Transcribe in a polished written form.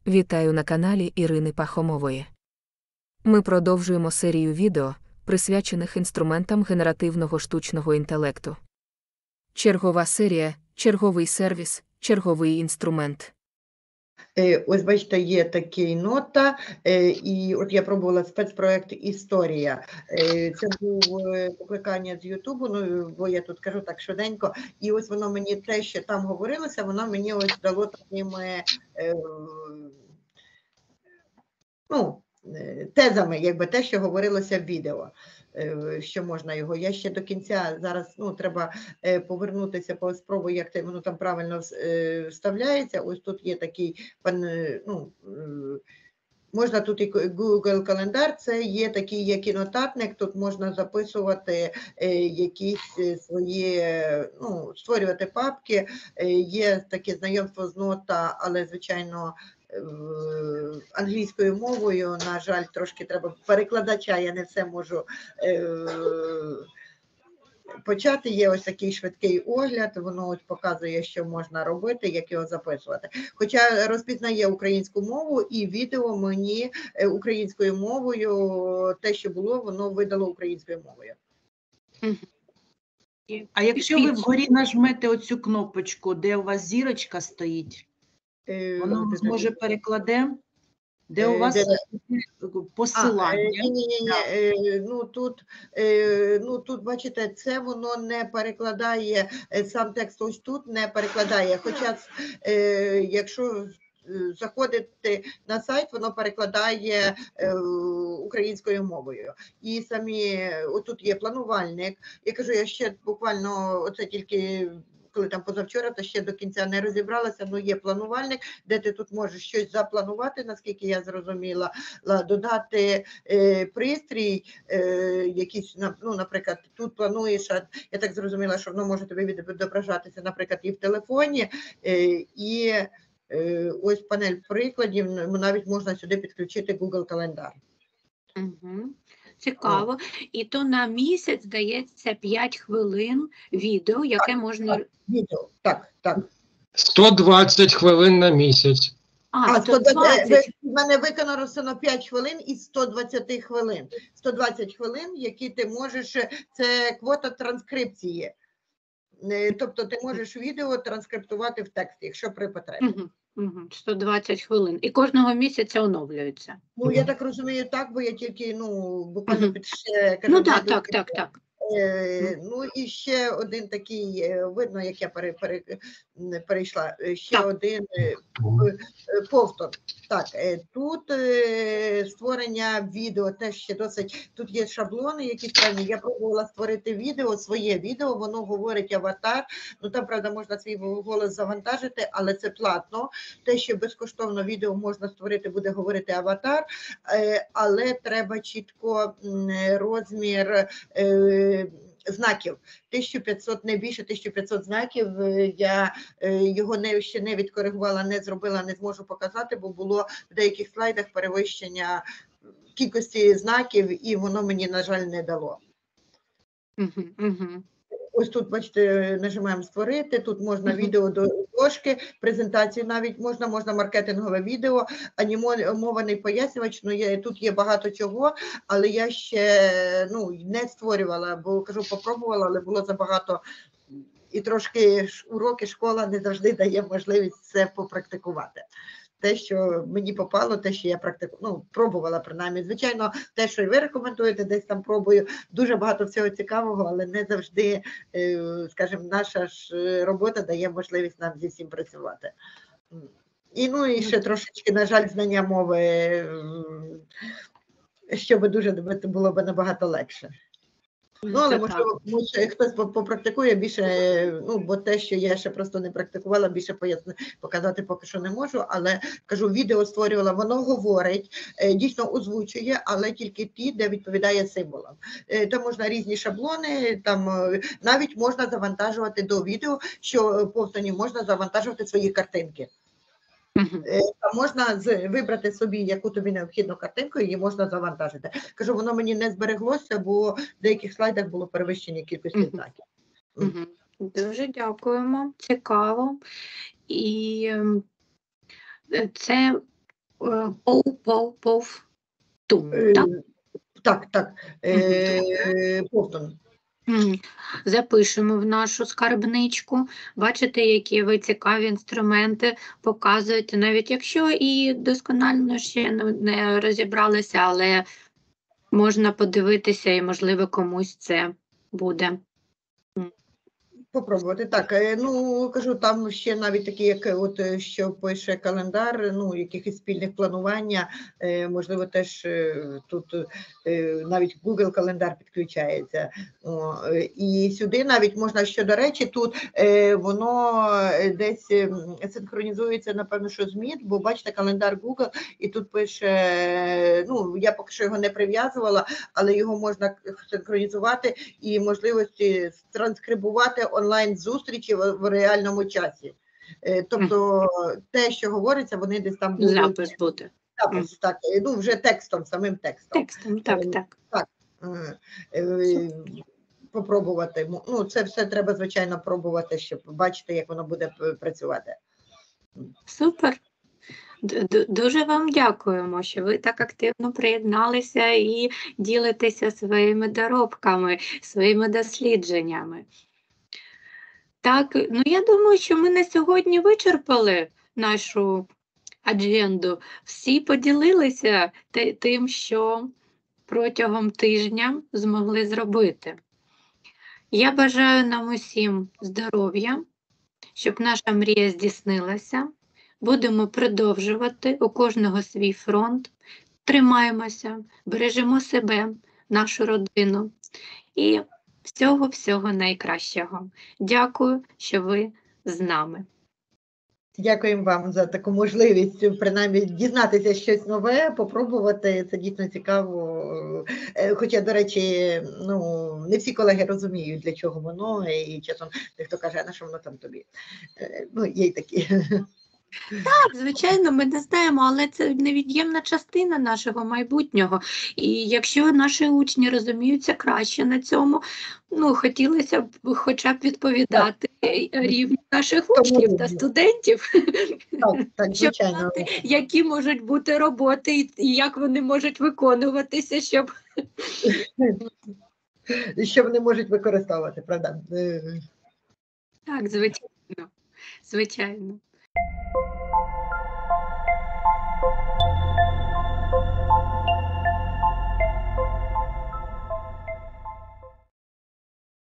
Вітаю на каналі Ірини Пахомової. Ми продовжуємо серію відео, присвячених інструментам генеративного штучного інтелекту. Чергова серія, черговий сервіс, черговий інструмент. Ось бачите, є такий нота, і от я пробувала спецпроект «Історія». Це був покликання з Ютубу, ну, бо я тут кажу так швиденько, і ось воно мені те, що там говорилося, воно мені ось дало такими, тезами, якби те, що говорилося в відео, що можна його. Я ще до кінця зараз, треба повернутися, спробую, як воно там правильно вставляється. Ось тут є такий, можна тут і Google календар, це є такий як і нотатник, тут можна записувати якісь свої, створювати папки, є таке знайомство з нота, але, звичайно, англійською мовою, на жаль, трошки треба перекладача, я не все можу почати. Є ось такий швидкий огляд, воно ось показує, що можна робити, як його записувати. Хоча розпізнає українську мову, і відео мені українською мовою, те, що було, воно видало українською мовою. А якщо ви вгорі нажмете оцю кнопочку, де у вас зірочка стоїть, воно зможе перекладе, де у вас посилання. Тут, бачите, це воно не перекладає, сам текст ось тут не перекладає. Хоча, якщо заходити на сайт, воно перекладає українською мовою. І самі, отут є планувальник. Я кажу, я ще буквально, оце тільки коли там позавчора, то ще до кінця не розібралася, є планувальник, де ти тут можеш щось запланувати, наскільки я зрозуміла, додати пристрій, якийсь, наприклад, тут плануєш, я так зрозуміла, що воно може тобі відображатися, наприклад, і в телефоні, і ось панель прикладів, навіть можна сюди підключити Google календар. Цікаво. І то на місяць дається 5 хвилин відео, яке можна... Відео, так. 120 хвилин на місяць. 120. В мене виконано 5 хвилин із 120 хвилин. 120 хвилин, які ти можеш, це квота транскрипції. Тобто ти можеш відео транскриптувати в тексті, якщо при потребі. 120 хвилин. І кожного місяця оновлюється. Я так розумію, так, бо я тільки, буквально під ще... Так. І ще один такий, видно, як я перейшла, ще один повтор. Так, тут створення відео теж ще досить, тут є шаблони якісь певні, я пробувала створити відео, своє відео, воно говорить аватар, там, правда, можна свій голос завантажити, але це платно, те, що безкоштовно відео можна створити, буде говорити аватар, але треба чітко розмір знаків, 1500, не більше 1500 знаків, я його ще не відкоригувала, не зробила, не зможу показати, бо було в деяких слайдах перевищення кількості знаків, і воно мені, на жаль, не дало. Ось тут, бачите, нажимаємо «Створити», тут можна відео до дошки, презентацію навіть можна маркетингове відео, анімований пояснювач, тут є багато чого, але я ще не створювала, бо, кажу, попробувала, але було забагато, і трошки уроки, школа не завжди дає можливість це попрактикувати. Те, що мені попало, те, що я пробувала принаймні. Звичайно, те, що і ви рекомендуєте, десь там пробую, дуже багато всього цікавого, але не завжди, скажімо, наша ж робота дає можливість нам зі всім працювати. І ще трошечки, на жаль, знання мови, що дуже було б набагато легше. Але можливо, хтось попрактикує більше, бо те, що я ще просто не практикувала, більше показати поки що не можу, але, кажу, відео створювала, воно говорить, дійсно озвучує, але тільки ті, де відповідає символам. Там можна різні шаблони, там навіть можна завантажувати до відео, що повторні можна завантажувати свої картинки. Можна вибрати собі, яку тобі необхідну картинку, її можна завантажити. Кажу, воно мені не збереглося, бо в деяких слайдах було перевищення кількості знаків. Дуже дякуємо, цікаво. І це Повтун, так? Так. Повтон. Запишемо в нашу скарбничку. Бачите, які ви цікаві інструменти показуєте, навіть якщо і досконально ще не розібралися, але можна подивитися і, можливо, комусь це буде. Попробувати. Так, ну, кажу, там ще навіть такі, як от, що пише календар, ну, якихось спільних планування, можливо, теж тут навіть Google календар підключається. І сюди навіть можна, що, до речі, тут воно десь синхронізується, напевно, що з Meet, бо бачите, календар Google, і тут пише, ну, я поки що його не прив'язувала, але його можна синхронізувати і можливості транскрибувати онлайн-зустрічі в реальному часі. Тобто те, що говориться, вони десь там будуть. Запис буде. Запис, так, ну вже текстом, самим текстом. Текстом, так. Так. Попробувати. Ну, це все треба, звичайно, пробувати, щоб бачити, як воно буде працювати. Супер. Дуже вам дякуємо, що ви так активно приєдналися і ділитеся своїми доробками, своїми дослідженнями. Так, ну я думаю, що ми на сьогодні вичерпали нашу адженду. Всі поділилися тим, що протягом тижня змогли зробити. Я бажаю нам усім здоров'я, щоб наша мрія здійснилася. Будемо продовжувати, у кожного свій фронт. Тримаємося, бережемо себе, нашу родину і всього-всього найкращого. Дякую, що ви з нами. Дякуємо вам за таку можливість, принаймні, дізнатися щось нове, попробувати, це дійсно цікаво. Хоча, до речі, ну, не всі колеги розуміють, для чого воно, і часом дехто каже, а на що воно там тобі? Ну, є й такі. Так, звичайно, ми не знаємо, але це невід'ємна частина нашого майбутнього. І якщо наші учні розуміються краще на цьому, ну, хотілося б хоча б відповідати рівню наших учнів та студентів, Так, щоб звичайно. знати, які можуть бути роботи і як вони можуть виконуватися, щоб... Що вони можуть використовувати, правда? Так, звичайно.